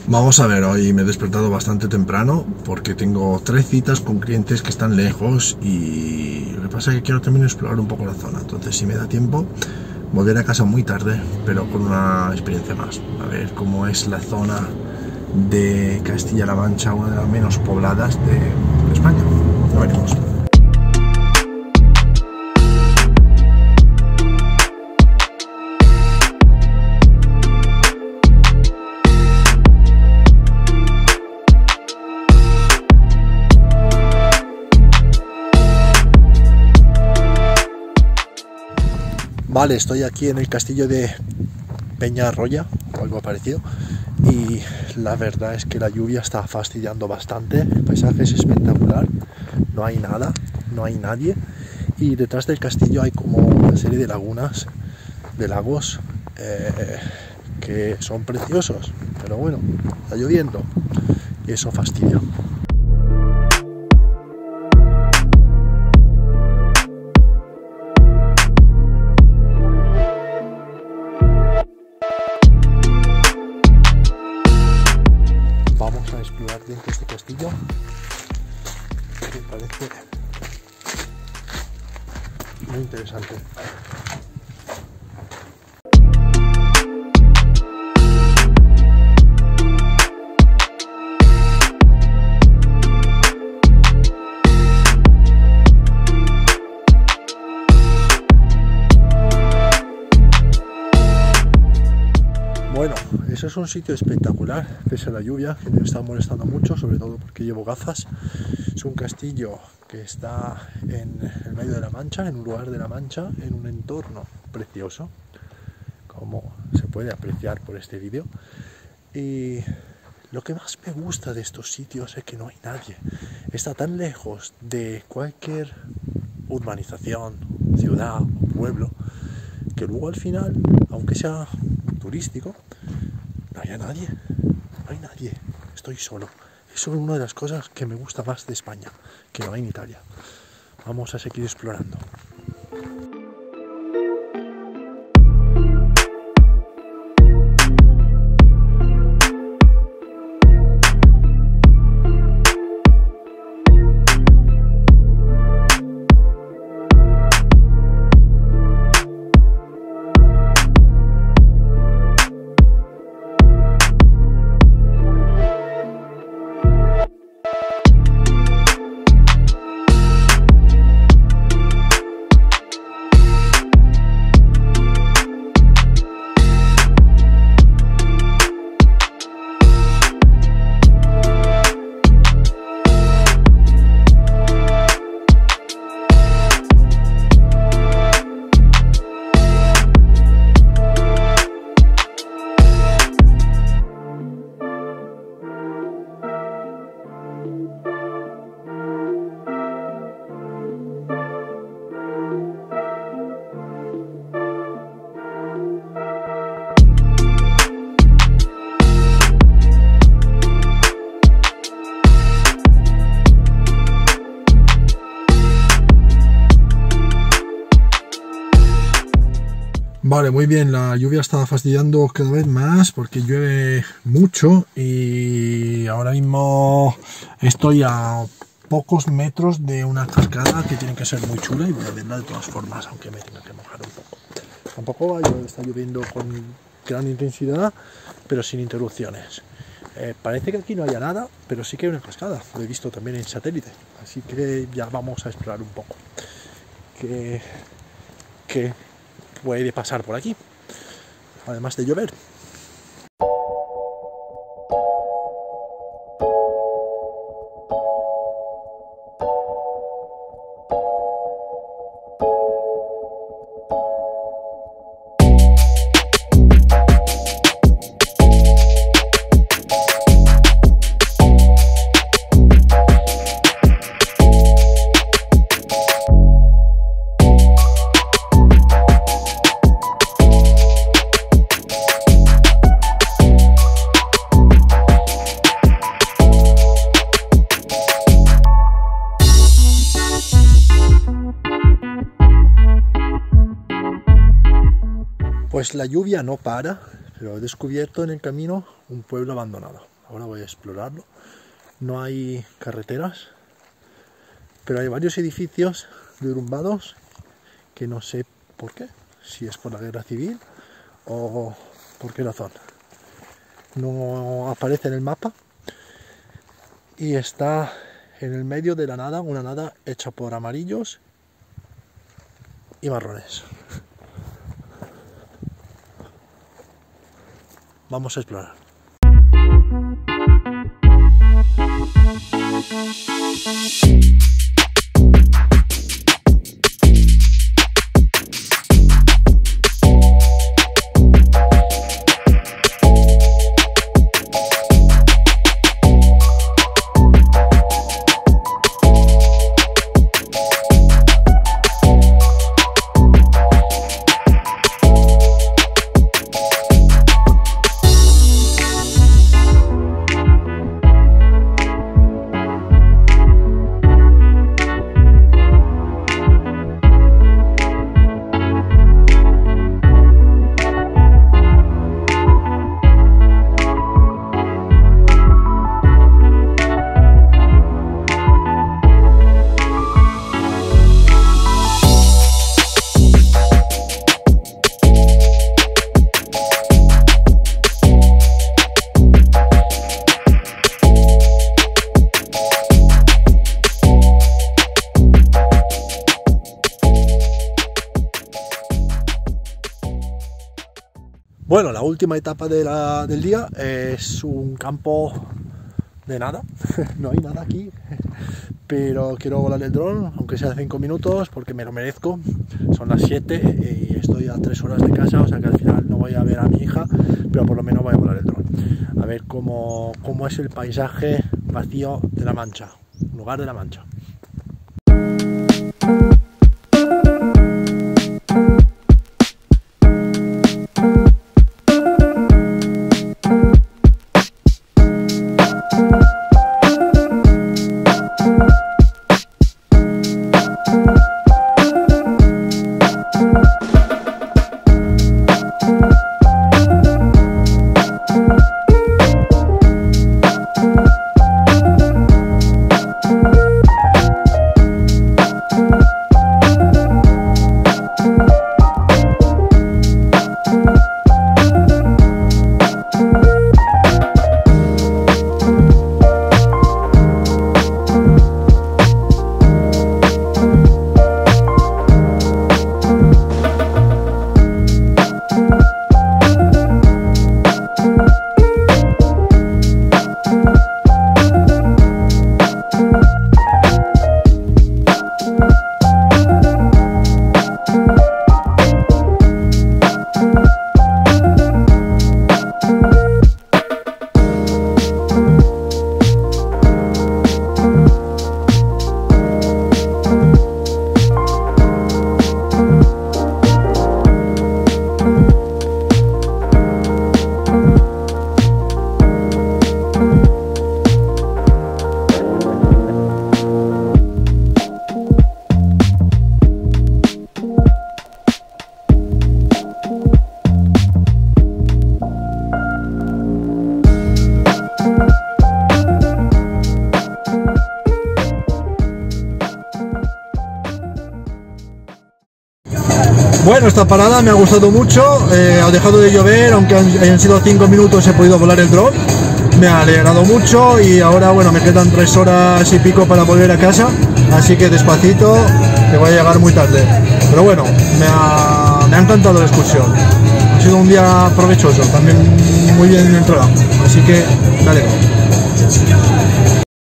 Vamos a ver, hoy me he despertado bastante temprano porque tengo 3 citas con clientes que están lejos y lo que pasa es que quiero también explorar un poco la zona. Entonces, si me da tiempo, volveré a casa muy tarde, pero con una experiencia más. A ver cómo es la zona de Castilla-La Mancha, una de las menos pobladas de España. Ya veremos. Vale, estoy aquí en el castillo de Peñarroya o algo parecido y la verdad es que la lluvia está fastidiando bastante. El paisaje es espectacular, no hay nada, no hay nadie y detrás del castillo hay como una serie de lagunas, de lagos que son preciosos, pero bueno, está lloviendo y eso fastidia. Vamos a explorar dentro de este castillo, que parece muy interesante. Bueno, eso es un sitio espectacular, pese a la lluvia, que me está molestando mucho, sobre todo porque llevo gafas. Es un castillo que está en el medio de la Mancha, en un lugar de la Mancha, en un entorno precioso, como se puede apreciar por este vídeo. Y lo que más me gusta de estos sitios es que no hay nadie. Está tan lejos de cualquier urbanización, ciudad o pueblo, que luego al final, aunque sea turístico, no hay nadie, no hay nadie, estoy solo. Eso es una de las cosas que me gusta más de España, que no hay en Italia. Vamos a seguir explorando. Vale, muy bien, la lluvia está fastidiando cada vez más porque llueve mucho y ahora mismo estoy a pocos metros de una cascada que tiene que ser muy chula y voy a verla de todas formas, aunque me tenga que mojar un poco. Tampoco está lloviendo con gran intensidad, pero sin interrupciones. Parece que aquí no haya nada, pero sí que hay una cascada, lo he visto también en satélite, así que ya vamos a explorar un poco. ¿Qué puede pasar por aquí, además de llover? Pues la lluvia no para, pero he descubierto en el camino un pueblo abandonado. ahora voy a explorarlo. No hay carreteras, pero hay varios edificios derrumbados que no sé por qué, si es por la guerra civil o por qué razón. No aparece en el mapa y está en el medio de la nada, una nada hecha por amarillos y marrones. Vamos a explorar. Bueno, la última etapa del día es un campo de nada, no hay nada aquí, pero quiero volar el dron, aunque sea de 5 minutos, porque me lo merezco. Son las 7 y estoy a 3 horas de casa, o sea que al final no voy a ver a mi hija, pero por lo menos voy a volar el dron. A ver cómo es el paisaje vacío de La Mancha, lugar de La Mancha. Bueno, esta parada me ha gustado mucho, ha dejado de llover, aunque hayan sido 5 minutos he podido volar el dron, me ha alegrado mucho y ahora bueno, me quedan 3 horas y pico para volver a casa, así que despacito, que voy a llegar muy tarde. Pero bueno, me ha encantado la excursión, ha sido un día provechoso, también muy bien en el trabajo, así que me alegro.